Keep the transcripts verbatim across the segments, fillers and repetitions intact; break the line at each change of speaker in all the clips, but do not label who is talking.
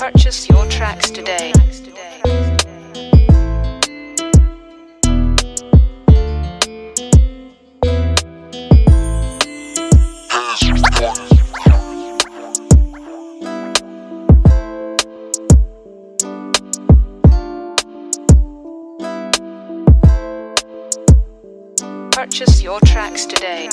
Purchase your tracks today. Purchase your tracks today.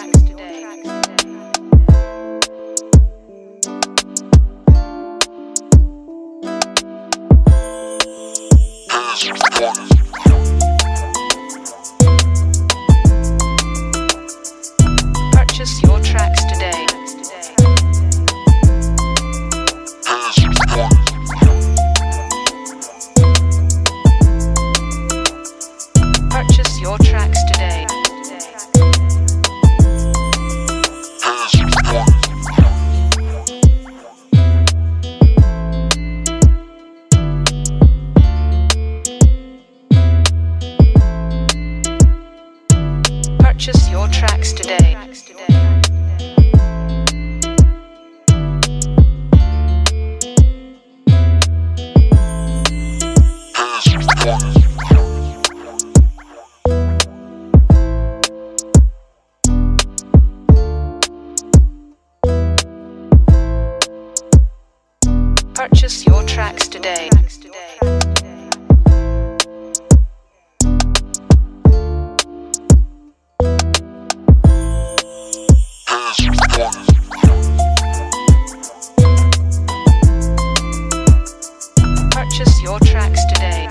Purchase your tracks today. Purchase your tracks today. Purchase your tracks today. Purchase your tracks today. Purchase your tracks today.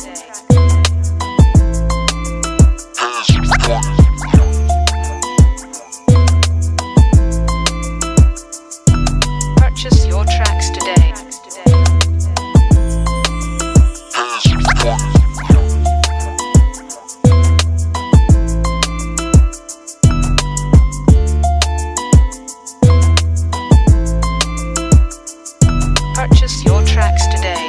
Purchase your tracks today. Purchase your tracks today.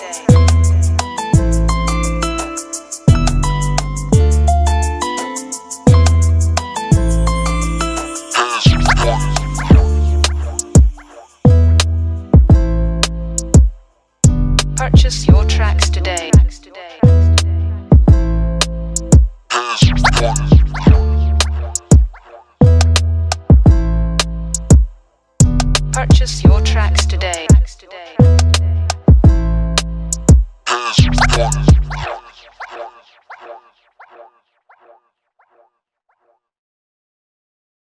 Purchase your tracks today. Purchase your tracks today.